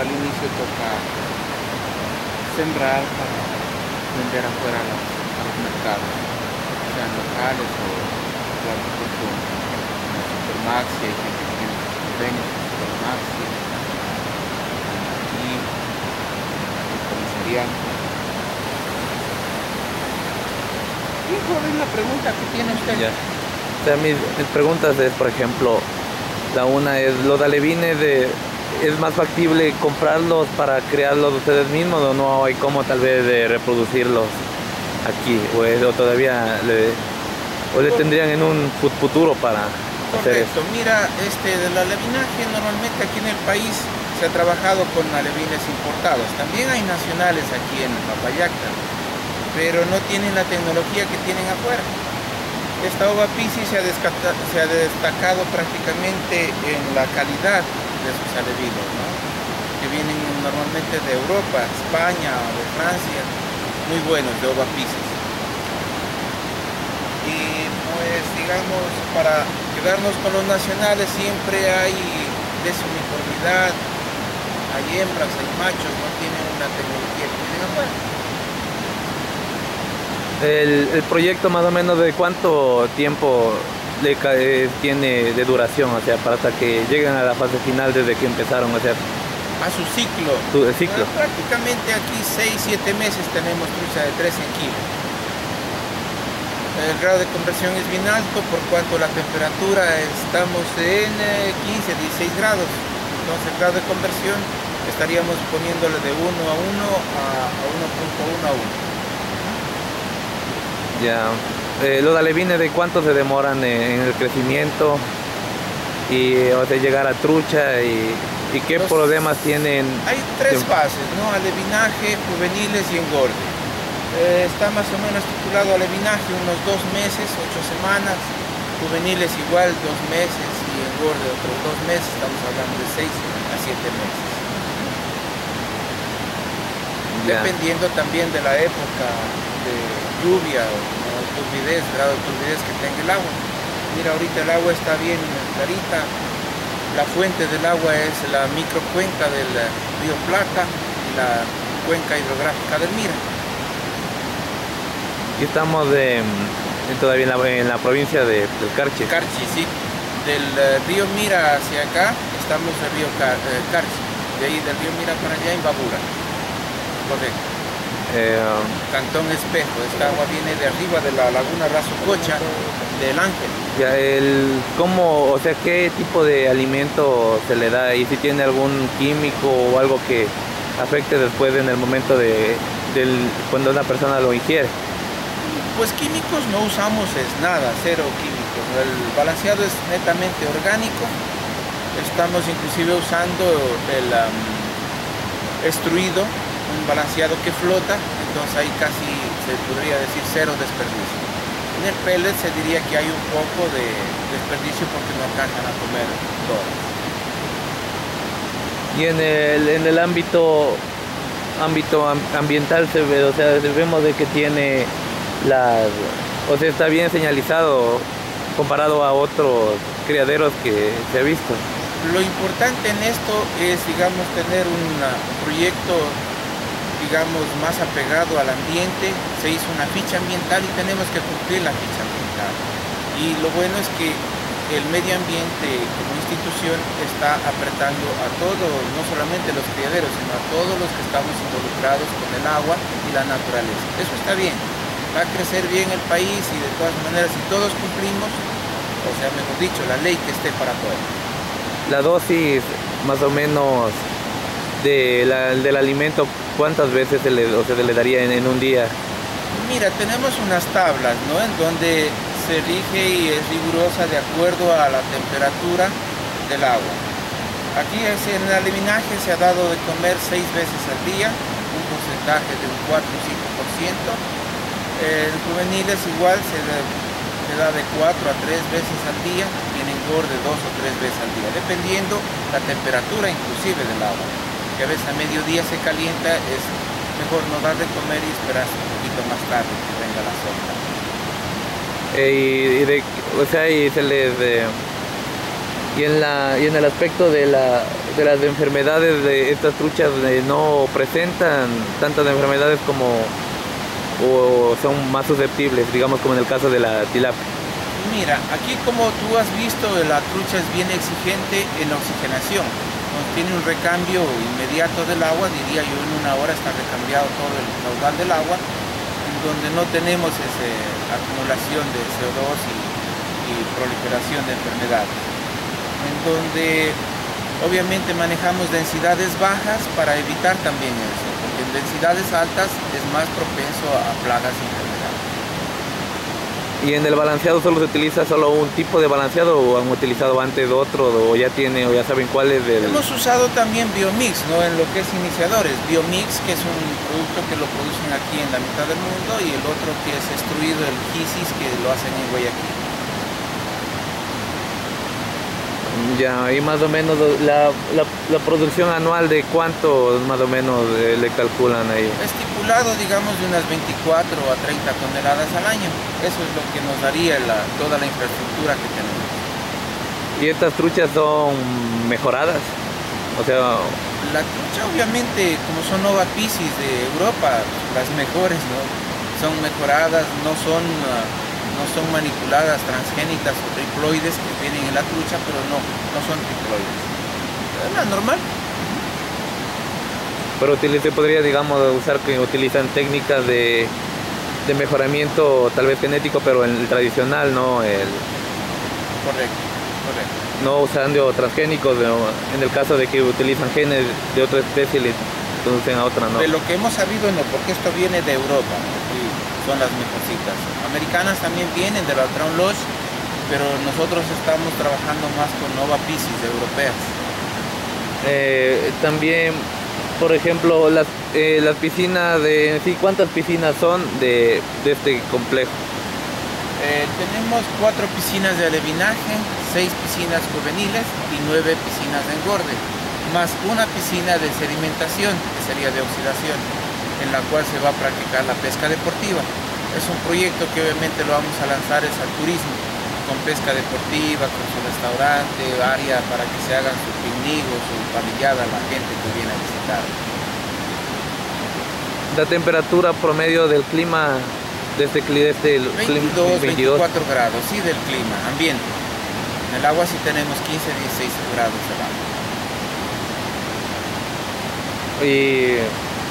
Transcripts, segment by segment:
al inicio toca sembrar para vender afuera a los mercados, sean locales o claro, tipo como Supermaxi, hay gente que tiene convenios con Supermaxi y comisaría. ¿Y cuál es la pregunta que tiene usted? Ya. O sea, mis preguntas es, por ejemplo, la una es, ¿los alevines es más factible comprarlos para crearlos ustedes mismos o no hay cómo tal vez de reproducirlos aquí? O todavía le tendrían en un futuro para hacer eso? Correcto, mira, del alevinaje normalmente aquí en el país se ha trabajado con alevines importados. También hay nacionales aquí en Papallacta, pero no tienen la tecnología que tienen afuera. Esta uva Piscis se ha destacado prácticamente en la calidad de sus alevines, ¿no? Que vienen normalmente de Europa, España o de Francia, muy buenos de uva Piscis. Y pues digamos, para quedarnos con los nacionales siempre hay desuniformidad, hay hembras, hay machos, no tienen una tecnología que tienen afuera. El proyecto más o menos de cuánto tiempo tiene de duración, o sea, para hasta que lleguen a la fase final desde que empezaron a hacer A su ciclo. el ciclo. Prácticamente aquí 6-7 meses tenemos trucha de 13 kilos. El grado de conversión es bien alto por cuanto la temperatura estamos en 15-16 grados. Entonces el grado de conversión estaríamos poniéndole de 1 a 1 a 1.1 a 1. Ya. Los alevines, ¿de cuánto se demoran en el crecimiento y o sea, llegar a trucha y qué problemas tienen? Hay 3 fases, ¿no? Alevinaje, juveniles y engorde. Está más o menos titulado alevinaje unos 2 meses, 8 semanas, juveniles igual 2 meses y engorde otros 2 meses, estamos hablando de 6 a 7 meses. Ya. Dependiendo también de la época de lluvia o turbidez, grado de turbidez que tenga el agua. Mira, ahorita el agua está bien clarita, la fuente del agua es la microcuenca del río Plata y la cuenca hidrográfica del Mira. Y estamos todavía en la provincia del Carchi. Carchi, sí. Del río Mira hacia acá estamos en el río Carchi. De ahí del río Mira para allá en Babura. Correcto. Cantón Espejo. Esta agua viene de arriba de la laguna Razucocha del Ángel. Ya, ¿cómo, o sea, qué tipo de alimento se le da y si tiene algún químico o algo que afecte después en el momento cuando una persona lo ingiere? Pues químicos no usamos nada, cero químicos. El balanceado es netamente orgánico. Estamos inclusive usando el extruido, un balanceado que flota, entonces ahí casi se podría decir cero desperdicio. En el pellet se diría que hay un poco de desperdicio porque no alcanzan a comer todo. Y en el ámbito ambiental se ve, o sea, vemos de que tiene o sea, está bien señalizado comparado a otros criaderos que se ha visto. Lo importante en esto es, digamos, tener un proyecto, digamos, más apegado al ambiente. Se hizo una ficha ambiental y tenemos que cumplir la ficha ambiental. Y lo bueno es que el medio ambiente como institución está apretando a todos, no solamente los criaderos, sino a todos los que estamos involucrados con el agua y la naturaleza. Eso está bien, va a crecer bien el país y de todas maneras si todos cumplimos, o sea, mejor dicho, la ley que esté para todos. La dosis más o menos del alimento, ¿cuántas veces se le daría en un día? Mira, tenemos unas tablas, ¿no? En donde se rige y es rigurosa de acuerdo a la temperatura del agua. Aquí en el alevinaje se ha dado de comer 6 veces al día, un porcentaje de un 4 o 5%. En juveniles igual se da de 4 a 3 veces al día y en engorde 2 o 3 veces al día, dependiendo la temperatura inclusive del agua. Que a veces a mediodía se calienta, es mejor no dar de comer y esperar un poquito más tarde que venga la sombra. O sea, y en el aspecto de de las enfermedades de estas truchas no presentan tantas enfermedades como o son más susceptibles, digamos como en el caso de la tilapia? Mira, aquí como tú has visto, la trucha es bien exigente en la oxigenación. Tiene un recambio inmediato del agua, diría yo en una hora está recambiado todo el caudal del agua, en donde no tenemos esa acumulación de CO2 y proliferación de enfermedades. En donde obviamente manejamos densidades bajas para evitar también eso, porque en densidades altas es más propenso a plagas y enfermedades. ¿Y en el balanceado solo se utiliza solo un tipo de balanceado o han utilizado antes otro o ya saben cuál es del...? Hemos usado también Biomix, ¿no? En lo que es iniciadores. Biomix, que es un producto que lo producen aquí en la mitad del mundo, y el otro que es extruido, el Gisis, que lo hacen en Guayaquil. Ya, y más o menos la producción anual de cuánto más o menos le calculan ahí. Estipulado, digamos, de unas 24 a 30 toneladas al año. Eso es lo que nos daría toda la infraestructura que tenemos. ¿Y estas truchas son mejoradas? O sea... La trucha obviamente, como son Nova Piscis de Europa, las mejores, ¿no? Son mejoradas, no son manipuladas transgénicas o triploides que vienen en la trucha, pero no son triploides. Es la normal. Pero se podría, digamos, usar que utilizan técnicas de mejoramiento tal vez genético, pero en el tradicional, ¿no? Correcto. No usando transgénicos, en el caso de que utilizan genes de otra especie y le introducen a otra, ¿no? De lo que hemos sabido, no, porque esto viene de Europa, ¿no? Y son las mejorcitas. Americanas también vienen de la Crown Lodge, pero nosotros estamos trabajando más con Nova Piscis europeas. También, por ejemplo, las piscinas sí, ¿cuántas piscinas son de este complejo? Tenemos 4 piscinas de alevinaje, 6 piscinas juveniles y 9 piscinas de engorde, más una piscina de sedimentación, que sería de oxidación, en la cual se va a practicar la pesca deportiva. Es un proyecto que obviamente lo vamos a lanzar al turismo, con pesca deportiva, con su restaurante, área para que se hagan su picnic o su parrillada a la gente que viene a visitar. La temperatura promedio del clima desde 22, 24 grados, sí, del clima, ambiente. En el agua sí tenemos 15, 16 grados de agua.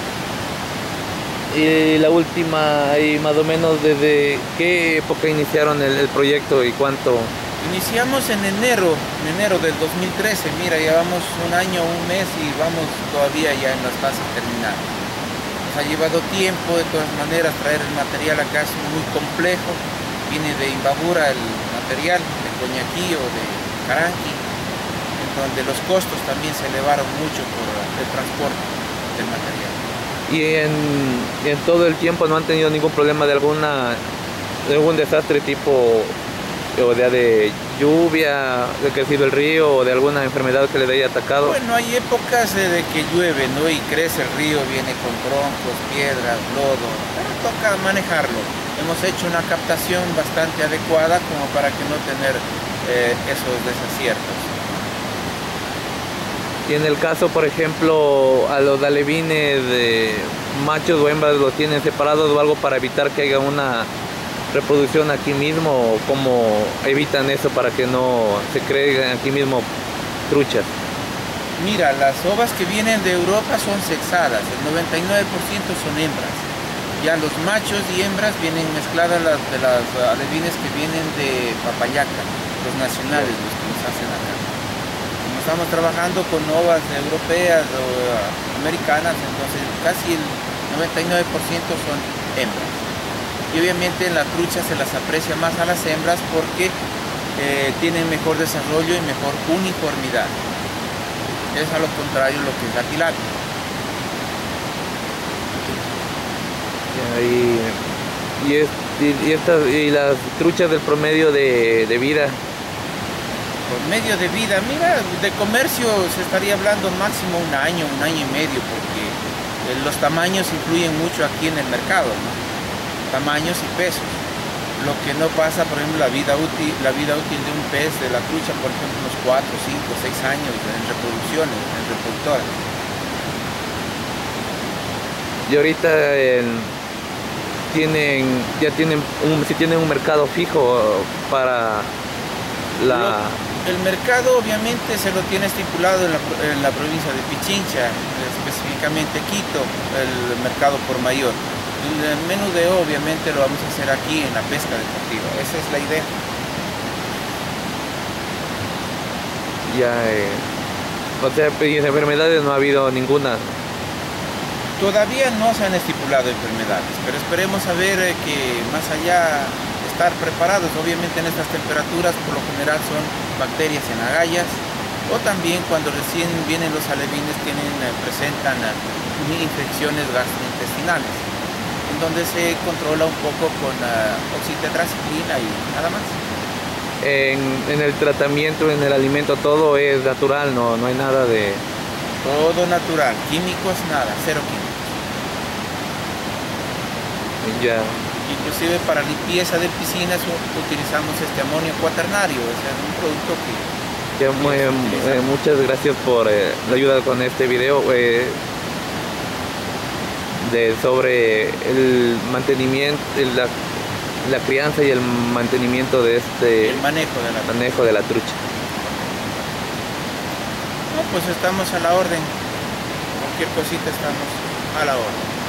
Y la última, y más o menos desde qué época iniciaron el proyecto y cuánto. Iniciamos en enero del 2013, mira, llevamos un año, un mes y vamos todavía ya en las fases terminales. Nos ha llevado tiempo, de todas maneras, traer el material acá es muy complejo. Viene de Imbabura el material, de Coñaquí o de Caranqui, en donde los costos también se elevaron mucho por el transporte del material. Y en todo el tiempo no han tenido ningún problema de algún desastre tipo o de lluvia, de que ha sido el río o de alguna enfermedad que les haya atacado. Bueno, hay épocas de que llueve, ¿no? Y crece el río, viene con troncos, piedras, lodo, pero toca manejarlo. Hemos hecho una captación bastante adecuada como para que no tener esos desaciertos. Y en el caso, por ejemplo, a los alevines de machos o hembras, ¿los tienen separados o algo para evitar que haya una reproducción aquí mismo? ¿O cómo evitan eso para que no se creen aquí mismo truchas? Mira, las ovas que vienen de Europa son sexadas, el 99% son hembras. Ya los machos y hembras vienen mezcladas de las alevines que vienen de Papayaca, los nacionales, los que nos hacen acá. Estamos trabajando con ovas europeas o americanas, entonces casi el 99% son hembras. Y obviamente en la trucha se las aprecia más a las hembras porque tienen mejor desarrollo y mejor uniformidad. Es a lo contrario lo que es la tilapia. Y las truchas del promedio de vida. Por medio de vida, mira, de comercio se estaría hablando máximo un año y medio, porque los tamaños influyen mucho aquí en el mercado, ¿no? Tamaños y pesos. Lo que no pasa, por ejemplo, la vida útil de un pez, de la trucha, por ejemplo, unos 4, 5, 6 años en reproducciones, en reproductoras. Y ahorita si tienen un mercado fijo para El mercado obviamente se lo tiene estipulado en la provincia de Pichincha, específicamente Quito, el mercado por mayor. El menudeo obviamente lo vamos a hacer aquí en la pesca deportiva, esa es la idea. ya, o sea, y en enfermedades no ha habido ninguna. Todavía no se han estipulado enfermedades, pero esperemos a ver que más allá estar preparados. Obviamente en estas temperaturas por lo general son bacterias en agallas o también cuando recién vienen los alevines presentan infecciones gastrointestinales, en donde se controla un poco con oxitetraciclina y nada más. En el tratamiento, en el alimento, todo es natural, no hay nada de... Todo natural, químicos nada, cero químicos. Ya. Inclusive para limpieza de piscinas utilizamos este amonio cuaternario, o sea, es un producto que... Muchas gracias por la ayuda con este video sobre el mantenimiento, la crianza y el mantenimiento de el manejo de la trucha. No, pues estamos a la orden. Cualquier cosita estamos a la orden.